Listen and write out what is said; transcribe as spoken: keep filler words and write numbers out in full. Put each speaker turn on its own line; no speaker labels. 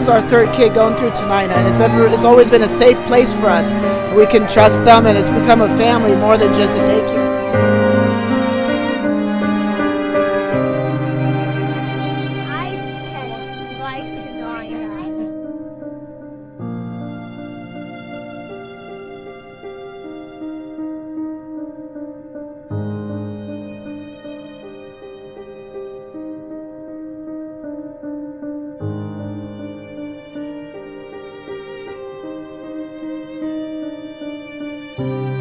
our third kid going through Tenina, and it's ever it's always been a safe place for us. We can trust them, and it's become a family more than just a daycare.
Thank you.